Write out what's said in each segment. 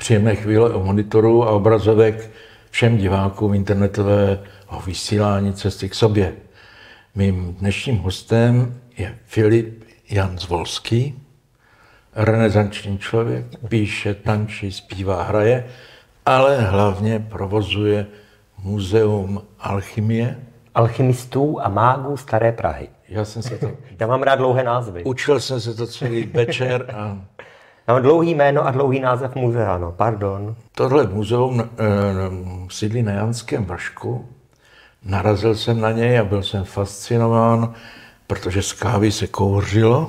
Příjemné chvíle o monitoru a obrazovek všem divákům internetového vysílání Cesty k sobě. Mým dnešním hostem je Filip Jan Zvolský, renesanční člověk, píše, tančí, zpívá, hraje, ale hlavně provozuje Muzeum alchymie. Alchymistů a mágů Staré Prahy. Já mám rád dlouhé názvy. Učil jsem se to celý večer a... Já mám dlouhý jméno a dlouhý název muzea, no, pardon. Tohle muzeum sídlí na Janském vršku. Narazil jsem na něj a byl jsem fascinován, protože z kávy se kouřilo.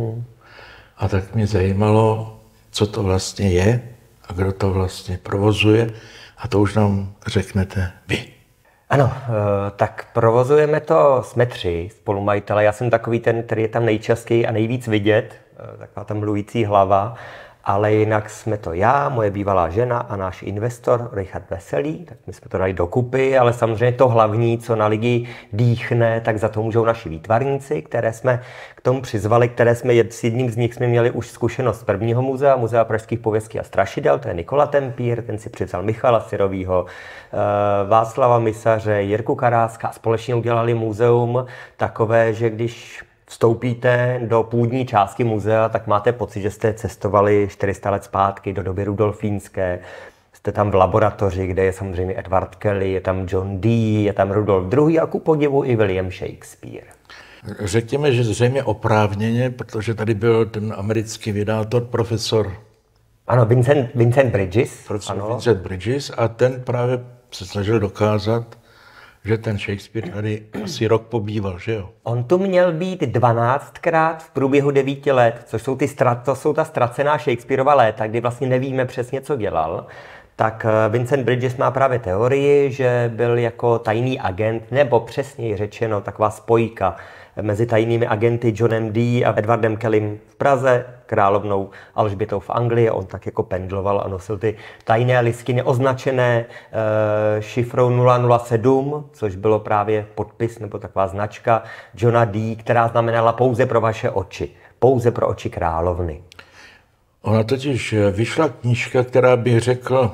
A tak mě zajímalo, co to vlastně je a kdo to vlastně provozuje. A to už nám řeknete vy. Ano, tak provozujeme to, jsme 3 spolumajitele. Já jsem takový ten, který je tam nejčastěji a nejvíc vidět, taková tam mluvící hlava, ale jinak jsme to já, moje bývalá žena a náš investor Richard Veselý, tak my jsme to dali dokupy, ale samozřejmě to hlavní, co na lidi dýchne, tak za to můžou naši výtvarníci, které jsme k tomu přizvali, s jedním z nich jsme měli už zkušenost z prvního muzea, Muzea pražských pověstí a strašidel, to je Nikola Tempír, ten si přivzal Michala Syrovýho, Václava Misaře, Jirku Karáska a společně udělali muzeum takové, že když vstoupíte do půdní části muzea, tak máte pocit, že jste cestovali 400 let zpátky do doby rudolfínské. Jste tam v laboratoři, kde je samozřejmě Edward Kelly, je tam John Dee, je tam Rudolf II. A ku podivu i William Shakespeare. Řekněme, že zřejmě oprávněně, protože tady byl ten americký vydátor, profesor... Ano, Vincent Bridges. Ano. Vincent Bridges a ten právě se snažil dokázat, že ten Shakespeare tady asi rok pobýval, že jo? On tu měl být 12krát v průběhu 9 let, což jsou ta ztracená Shakespearova léta, kdy vlastně nevíme přesně, co dělal. Tak Vincent Bridges má právě teorii, že byl jako tajný agent, nebo přesněji řečeno taková spojka mezi tajnými agenty Johnem Dee a Edwardem Kellym v Praze, královnou Alžbětou v Anglii. On tak jako pendloval a nosil ty tajné listiny označené šifrou 007, což bylo právě podpis nebo taková značka Johna Dee, která znamenala pouze pro vaše oči, pouze pro oči královny. Ona totiž vyšla knížka, která bych řekl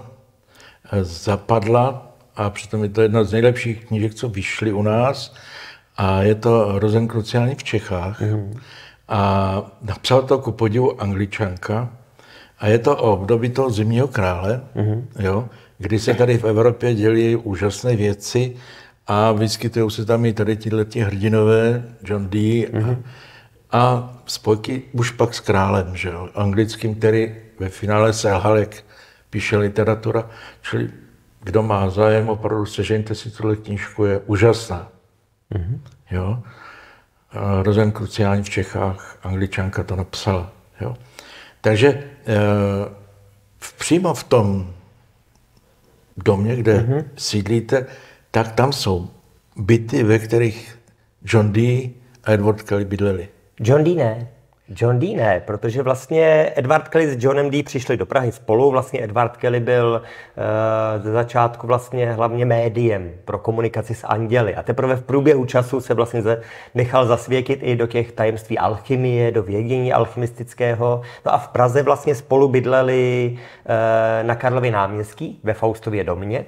zapadla a přitom je to jedna z nejlepších knížek, co vyšly u nás. A je to Rozenkruciáni v Čechách. A napsal to ku podivu Angličanka. A je to o období toho zimního krále, jo, kdy se tady v Evropě dělí úžasné věci a vyskytují se tam i tady tyhleti hrdinové, John Dee a spojky už pak s králem, že jo, anglickým, který ve finále selhal, jak píše literatura. Čili kdo má zájem, opravdu sežeňte si tuhle knížku, je úžasná. Jo? Rozenkruciáni v Čechách, Angličanka to napsala. Jo? Takže přímo v tom domě, kde sídlíte, tak tam jsou byty, ve kterých John Dee a Edward Kelly bydleli. John Dee ne, protože vlastně Edward Kelly s Johnem Dee přišli do Prahy spolu. Vlastně Edward Kelly byl ze začátku vlastně hlavně médiem pro komunikaci s anděli. A teprve v průběhu času se vlastně nechal zasvětit i do těch tajemství alchymie, do vědění alchymistického. No a v Praze vlastně spolu bydleli na Karlově náměstí ve Faustově domě.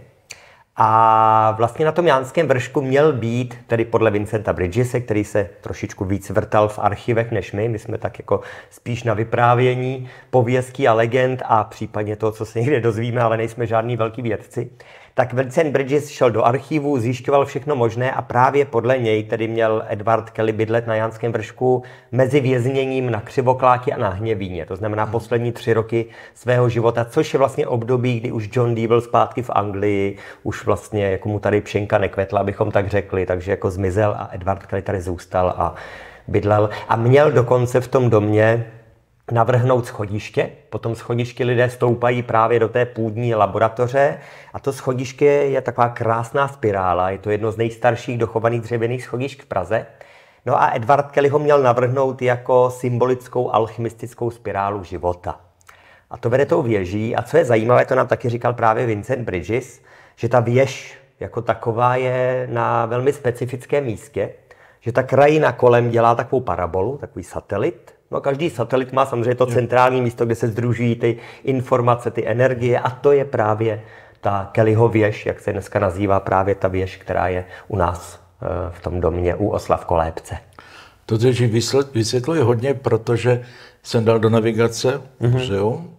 A vlastně na tom Janském vršku měl být, tedy podle Vincenta Bridgese, který se trošičku víc vrtal v archivech než my jsme tak jako spíš na vyprávění pověstí a legend a případně to, co se někde dozvíme, ale nejsme žádní velký vědci. Tak Vincent Bridges šel do archivu, zjišťoval všechno možné a právě podle něj tedy měl Edward Kelly bydlet na Janském vršku mezi vězněním na Křivokláti a na Hněvíně. To znamená poslední 3 roky svého života, což je vlastně období, kdy už John Dee byl zpátky v Anglii, už vlastně jako mu tady pšenka nekvetla, abychom tak řekli, takže jako zmizel a Edward Kelly tady zůstal a bydlel. A měl dokonce v tom domě navrhnout schodiště. Po tom schodišti lidé stoupají právě do té půdní laboratoře a to schodiště je taková krásná spirála. Je to jedno z nejstarších dochovaných dřevěných schodišť v Praze. No a Edward Kelly ho měl navrhnout jako symbolickou alchymistickou spirálu života. A to vede tou věží. A co je zajímavé, to nám taky říkal právě Vincent Bridges, že ta věž jako taková je na velmi specifickém místě, že ta krajina kolem dělá takovou parabolu, takový satelit. No, každý satelit má samozřejmě to centrální místo, kde se sdružují ty informace, ty energie a to je právě ta Kellyho věž, jak se dneska nazývá právě ta věž, která je u nás v tom domě u Oslav Kolébce. To teď vysvětluje hodně, protože jsem dal do navigace muzeum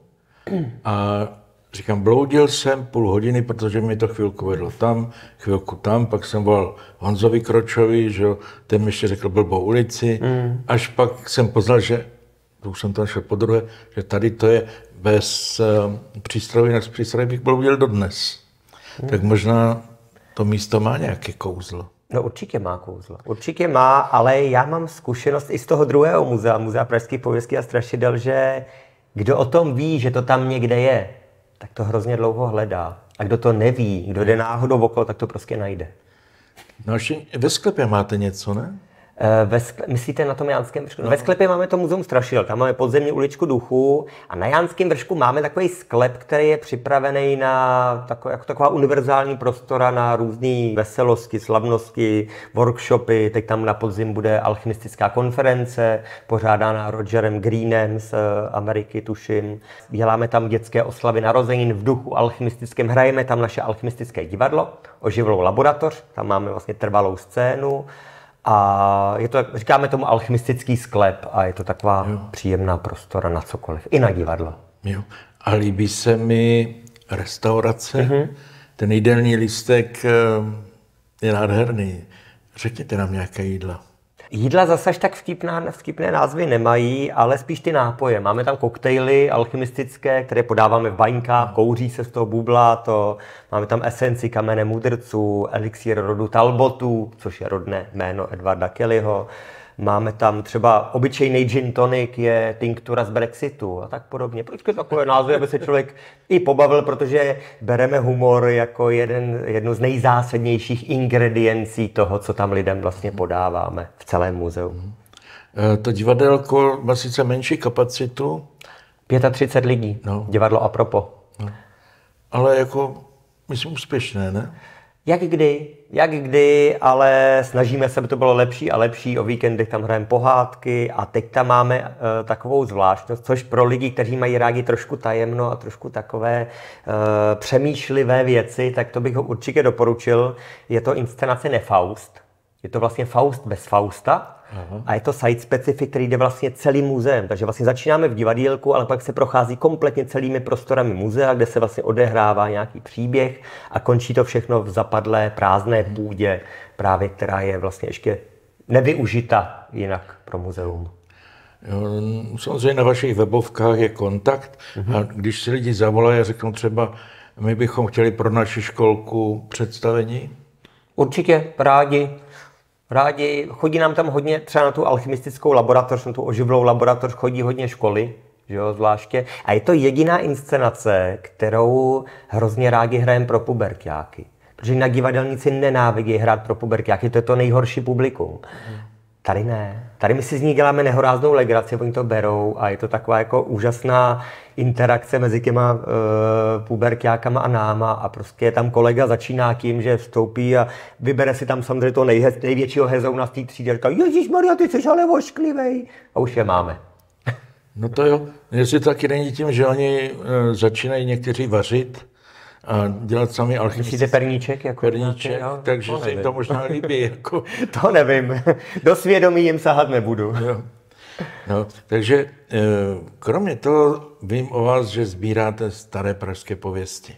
a říkám, bloudil jsem půl hodiny, protože mi to chvilku vedlo tam, chvilku tam, pak jsem volal Honzovi Kročovi, že jo, ten mi ještě řekl blbou ulici, až pak jsem poznal, že, to už jsem to našel podruhé, že tady to je bez přístrojů, jinak z přístrojů bych bloudil dodnes. Tak možná to místo má nějaké kouzlo. No určitě má kouzlo. Určitě má, ale já mám zkušenost i z toho druhého muzea, Muzea pražských pověstí a strašidel, že kdo o tom ví, že to tam někde je, tak to hrozně dlouho hledá. A kdo to neví, kdo jde náhodou okolo, tak to prostě najde. No ještě ve sklepě máte něco, ne? Myslíte na tom Jánském vršku? No. Ve sklepě máme to muzeum strašidel, tam máme podzemní uličku duchů a na Jánském vršku máme takový sklep, který je připravený na taková univerzální prostora na různé veselosti, slavnosti, workshopy. Teď tam na podzim bude alchymistická konference, pořádaná Rogerem Greenem z Ameriky, tuším. Děláme tam dětské oslavy narozenin v duchu alchymistickém, hrajeme tam naše alchymistické divadlo, oživlou laboratoř, tam máme vlastně trvalou scénu. A je to, říkáme tomu alchymistický sklep a je to taková příjemná prostora na cokoliv, i na divadlo. Jo. A líbí se mi restaurace. Ten jídelní lístek je nádherný. Řekněte nám nějaké jídla. Jídla zase až tak vtipné názvy nemají, ale spíš ty nápoje. Máme tam koktejly alchymistické, které podáváme v baňkách, kouří se z toho bublá to. Máme tam esenci kamene mudrců, elixír rodu Talbotů, což je rodné jméno Edwarda Kellyho. Máme tam třeba obyčejný gin tonic, je tinktura z Brexitu a tak podobně. Prostě takové názvy, aby se člověk i pobavil, protože bereme humor jako jednu z nejzásadnějších ingrediencí toho, co tam lidem vlastně podáváme v celém muzeu. To divadelko má sice menší kapacitu. 35 lidí, no. Divadlo Apropo. No. Ale jako, myslím, úspěšné, ne? Jak kdy, ale snažíme se, aby to bylo lepší a lepší. O víkendech tam hrajeme pohádky a teď tam máme takovou zvláštnost, což pro lidi, kteří mají rádi trošku tajemno a trošku takové přemýšlivé věci, tak to bych ho určitě doporučil. Je to inscenace Nefaust. Je to vlastně Faust bez Fausta. A je to site specific, který jde vlastně celým muzeem. Takže vlastně začínáme v divadýlku, ale pak se prochází kompletně celými prostorami muzea, kde se vlastně odehrává nějaký příběh a končí to všechno v zapadlé prázdné půdě, právě která je vlastně ještě nevyužita jinak pro muzeum. Samozřejmě na vašich webovkách je kontakt a když si lidi zavolají a řeknou třeba, my bychom chtěli pro naši školku představení? Určitě, rádi. Chodí nám tam hodně, třeba na tu alchymistickou laboratoř, na tu oživlou laboratoř chodí hodně školy, že jo, zvláště. A je to jediná inscenace, kterou hrozně rádi hrajeme pro puberťáky. Protože na divadelníci nenávidí hrát pro puberťáky, to je to nejhorší publikum. Tady ne. Tady my si z ní děláme nehoráznou legraci, oni to berou a je to taková jako úžasná interakce mezi těma puberťákama a náma a prostě tam kolega začíná tím, že vstoupí a vybere si tam samozřejmě toho největšího hezouna z té třídy a říká, Ježišmarja, ty jsi ale vošklivej. A už je máme. No to jo, jestli to taky není tím, že oni začínají někteří vařit a dělat sami alchymistické. Myslíte perníček? Jako perníček, takže se jim to možná líbí. Jako. To nevím. Do svědomí jim sahat nebudu. Jo. No, takže kromě toho vím o vás, že sbíráte staré pražské pověsti.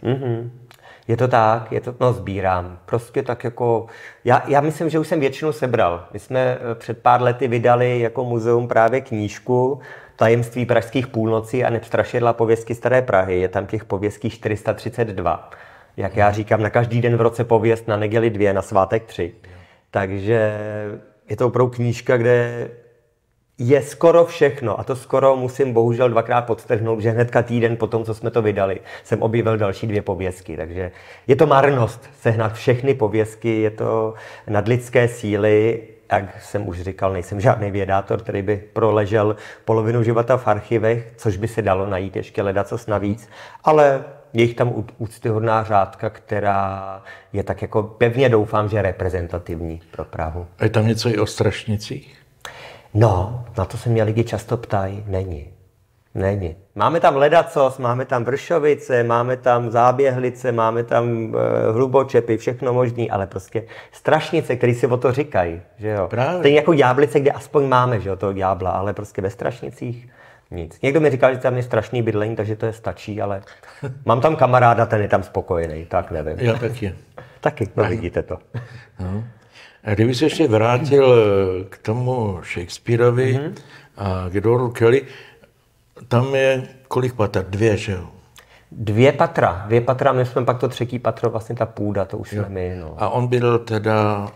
Je to tak, sbírám. Prostě tak jako, já myslím, že už jsem většinu sebral. My jsme před pár lety vydali jako muzeum právě knížku Tajemství pražských půlnocí a nepstrašidla pověstky Staré Prahy. Je tam těch pověstí 432. Jak já říkám, na každý den v roce pověst, na neděli 2, na svátek 3. Takže je to opravdu knížka, kde je skoro všechno. A to skoro musím bohužel dvakrát podtrhnout, že hnedka týden po tom, co jsme to vydali, jsem objevil další 2 pověstky. Takže je to marnost sehnat všechny pověstky, je to nadlidské síly. Jak jsem už říkal, nejsem žádný vědátor, který by proležel polovinu života v archivech, což by se dalo najít ještě ledacos navíc, ale je jich tam úctyhodná řádka, která je tak jako pevně doufám, že reprezentativní pro Prahu. A je tam něco i o Strašnicích? No, na to se mě lidi často ptají. Není. Máme tam ledacos, máme tam vršovice, máme tam záběhlice, máme tam hlubočepy, všechno možný, ale prostě strašnice, který si o to říkají, že jo. Právě. Stejně jako ďáblice, kde aspoň máme, že jo, toho ďábla, ale prostě ve strašnicích nic. Někdo mi říkal, že tam je strašný bydlení, takže to je stačí, ale mám tam kamaráda, ten je tam spokojený, tak nevím. Já taky. Taky, no vidíte to. No. A kdyby se ještě vrátil k tomu Shakespeareovi a k Edwardu Kelly, tam je kolik patr? 2, že jo? 2 patra, my jsme pak to 3. patro, vlastně ta půda, to už jsme my, no. A on byl teda...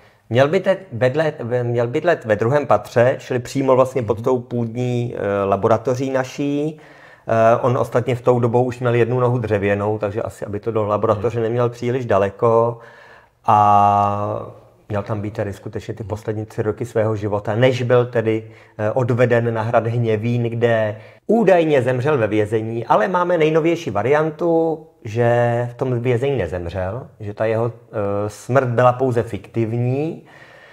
Měl bydlet ve 2. patře, šli přímo vlastně pod tou půdní laboratoří naší. On ostatně v tou dobou už měl 1 nohu dřevěnou, takže asi, aby to do laboratoře neměl příliš daleko. A měl tam být tedy skutečně ty poslední 3 roky svého života, než byl tedy odveden na hrad Hněvín, kde údajně zemřel ve vězení, ale máme nejnovější variantu, že v tom vězení nezemřel, že ta jeho smrt byla pouze fiktivní,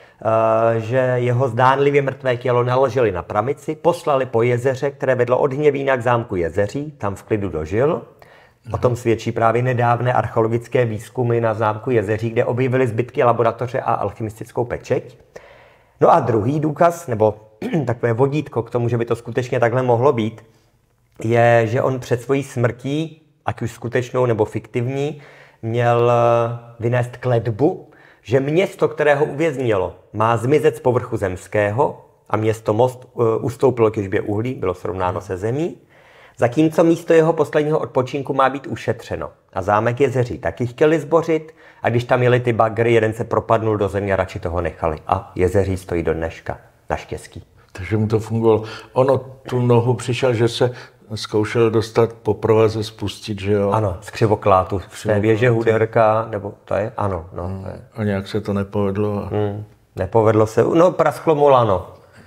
že jeho zdánlivě mrtvé tělo naložili na pramici, poslali po jezeře, které vedlo od Hněvína k zámku Jezeří, tam v klidu dožil. O tom svědčí právě nedávné archeologické výzkumy na zámku Jezeří, kde objevili zbytky laboratoře a alchymistickou pečeť. No a druhý důkaz, nebo takové vodítko k tomu, že by to skutečně takhle mohlo být, je, že on před svojí smrtí, ať už skutečnou nebo fiktivní, měl vynést kletbu, že město, které ho uvěznilo, má zmizet z povrchu zemského a město Most ustoupilo k těžbě uhlí, bylo srovnáno se zemí, zatímco místo jeho posledního odpočinku má být ušetřeno. A zámek Jezeří taky chtěli zbořit a když tam jeli ty bagry, jeden se propadnul do země a radši toho nechali. A Jezeří stojí do dneška, naštěstí. Takže mu to fungovalo. Ono tu nohu přišel, že se zkoušel dostat po provaze spustit, že jo? Ano, z křivoklátu, z té věže Huderka, nebo to je? Ano, no. To je. A nějak se to nepovedlo. Nepovedlo se, no prasklo mu lano.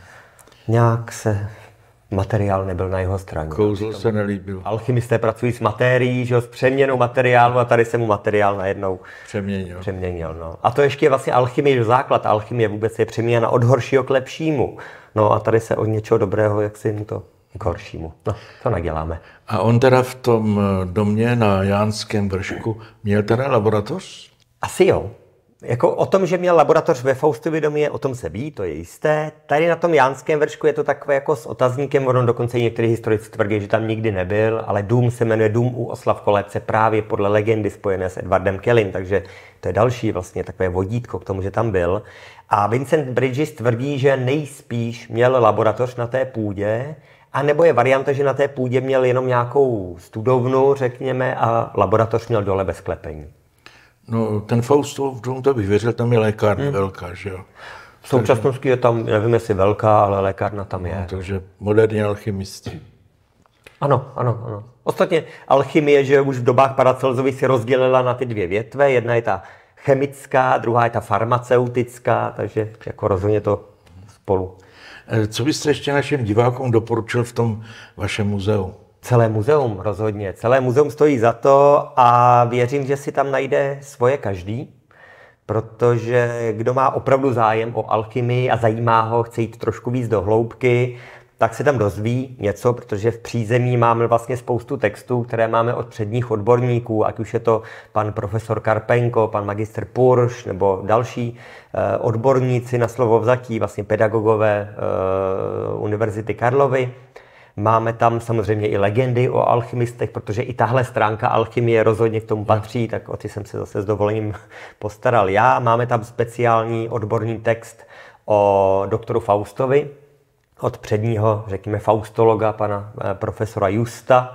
Nějak se materiál nebyl na jeho straně. Kouzlo se nelíbil. Alchymisté pracují s materií, že jo, s přeměnou materiálu a tady se mu materiál najednou přeměnil. No. A to ještě je vlastně alchymie, základ alchymie vůbec je přeměna od horšího k lepšímu. No a tady se od něčeho dobrého, jak si mu to k horšímu. No, to neděláme. A on teda v tom domě na Jánském vršku měl teda laboratoř? Asi jo. Jako o tom, že měl laboratoř ve Faustově domě, o tom se ví, to je jisté. Tady na tom Jánském vršku je to takové jako s otazníkem, ono dokonce i některý historici tvrdí, že tam nikdy nebyl, ale dům se jmenuje Dům u Oslav Kolébce právě podle legendy spojené s Edwardem Kellym, takže to je další vlastně takové vodítko k tomu, že tam byl. A Vincent Bridges tvrdí, že nejspíš měl laboratoř na té půdě, a nebo je varianta, že na té půdě měl jenom nějakou studovnu, řekněme, a laboratoř měl dole bez sklepení. No, ten Faustův dům, to bych věřil, tam je lékárna velká, že jo? V současnosti je tam, nevím jestli velká, ale lékárna tam je. No, takže moderní alchymisti. Ano. Ostatně alchymie, že už v dobách Paracelsovi si rozdělila na ty 2 větve. Jedna je ta chemická, druhá je ta farmaceutická, takže jako rozhodně to spolu. Co byste ještě našim divákům doporučil v tom vašem muzeu? Celé muzeum rozhodně. Celé muzeum stojí za to a věřím, že si tam najde svoje každý, protože kdo má opravdu zájem o alchymii a zajímá ho, chce jít trošku víc do hloubky, tak se tam dozví něco, protože v přízemí máme vlastně spoustu textů, které máme od předních odborníků, ať už je to pan profesor Karpenko, pan magistr Purš nebo další odborníci na slovovzatí, vlastně pedagogové Univerzity Karlovy. Máme tam samozřejmě i legendy o alchymistech, protože i tahle stránka alchymie rozhodně k tomu patří, tak o ty jsem se zase s dovolením postaral já. Máme tam speciální odborný text o doktoru Faustovi, od předního, řekněme, faustologa, pana profesora Justa.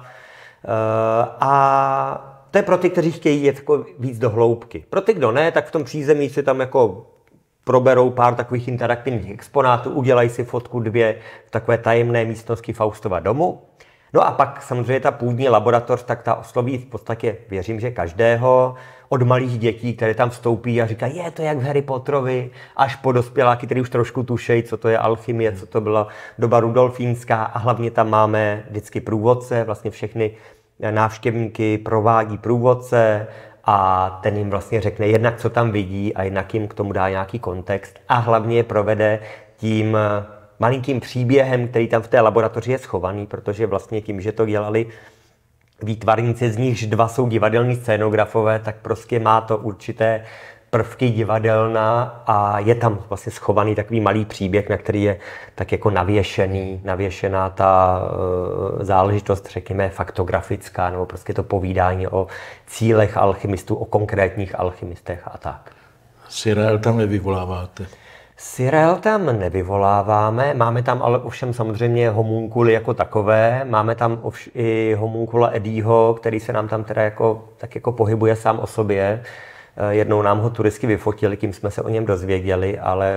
A to je pro ty, kteří chtějí jít jako víc do hloubky. Pro ty, kdo ne, tak v tom přízemí si tam jako proberou pár takových interaktivních exponátů, udělají si fotku 2 v takové tajemné místnosti Faustova domu. No a pak samozřejmě ta půdní laboratoř, tak ta osloví v podstatě, věřím, že každého, od malých dětí, které tam vstoupí a říkají, je to jak v Harry Potterovi, až po dospěláky, kteří už trošku tušejí, co to je alchymie, co to byla doba rudolfínská a hlavně tam máme vždycky průvodce, vlastně všechny návštěvníky provádí průvodce a ten jim vlastně řekne jednak, co tam vidí a jednak jim k tomu dá nějaký kontext a hlavně je provede tím malinkým příběhem, který tam v té laboratoři je schovaný, protože vlastně tím, že to dělali výtvarníci, z nichž 2 jsou divadelní scénografové, tak prostě má to určité prvky divadelná a je tam vlastně schovaný takový malý příběh, na který je tak jako navěšená ta záležitost, řekněme, faktografická, nebo prostě to povídání o cílech alchymistů, o konkrétních alchymistech a tak. Sirel tam nevyvoláváte? Sirel tam nevyvoláváme, máme tam ale ovšem samozřejmě homunkuly jako takové, máme tam i homunkula Eddieho, který se nám tam teda tak jako pohybuje sám o sobě. Jednou nám ho turisti vyfotili, tím jsme se o něm dozvěděli, ale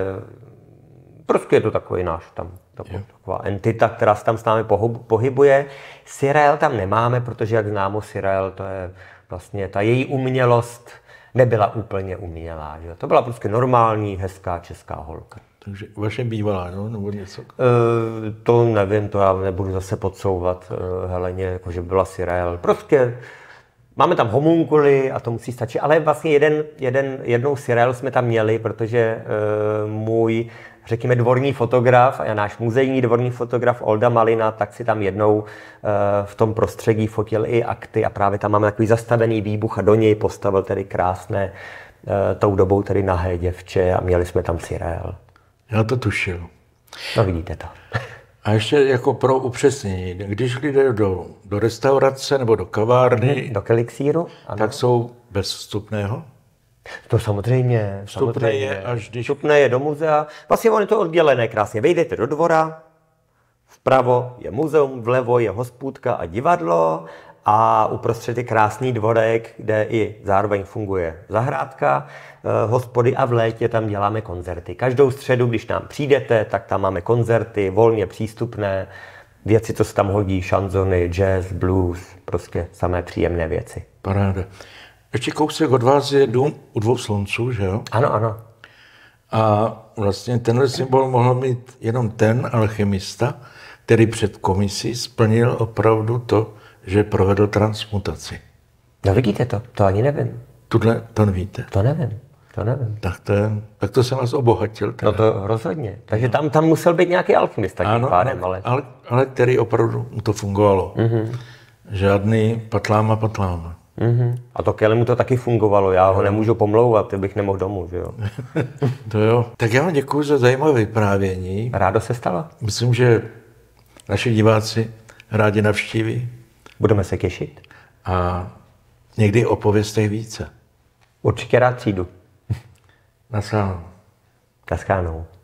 prostě je to takový náš tam, taková entita, která se tam s námi pohybuje. Sirel tam nemáme, protože jak známo Sirel, to je vlastně ta její umělost nebyla úplně umělá. Že? To byla prostě normální, hezká česká holka. Takže vaše bývalá, no? Nebo něco? To nevím, to já nebudu zase podsouvat Heleně, jako že byla Sirel. Prostě máme tam homunkuly a to musí stačit, ale vlastně jednou Sirel jsme tam měli, protože můj, řekněme, dvorní fotograf a náš muzejní dvorní fotograf Olda Malina, tak si tam jednou v tom prostředí fotil i akty a právě tam máme takový zastavený výbuch a do něj postavil tedy krásné, tou dobou tedy nahé děvče a měli jsme tam Sirel. Já to tušil. No vidíte to. A ještě jako pro upřesnění, když lidé do restaurace nebo do kavárny, do Kelixíru, tak jsou bez vstupného? To samozřejmě. Vstupné je až když... Vstupné je do muzea. Vlastně on je to oddělené krásně. Vejdete do dvora, vpravo je muzeum, vlevo je hospůdka a divadlo a uprostřed je krásný dvorek, kde i zároveň funguje zahrádka, hospody a v létě tam děláme koncerty. Každou středu, když nám přijdete, tak tam máme koncerty, volně přístupné, věci, co se tam hodí, šanzony, jazz, blues, prostě samé příjemné věci. Paráda. Ještě kousek od vás je dům u 2 slunců, že jo? Ano, ano. A vlastně tenhle symbol mohl mít jenom ten alchymista, který před komisí splnil opravdu to, že provedl transmutaci. No vidíte to, to ani nevím. To nevíte? To nevím. Tak to jsem vás obohatil. Teda. No to rozhodně. Takže tam musel být nějaký alchymista tím pádem, ale který opravdu to fungovalo. Mm-hmm. Žádný patláma. Mm-hmm. A to Kelly mu to taky fungovalo, já ho nemůžu pomlouvat, ty bych nemohl domů, že jo. To jo. Tak já vám děkuji za zajímavé vyprávění. Rádo se stalo. Myslím, že naši diváci rádi navštíví. Budeme se těšit. A někdy opovězte více. Určitě rád přijdu. Naschledanou. Naschledanou.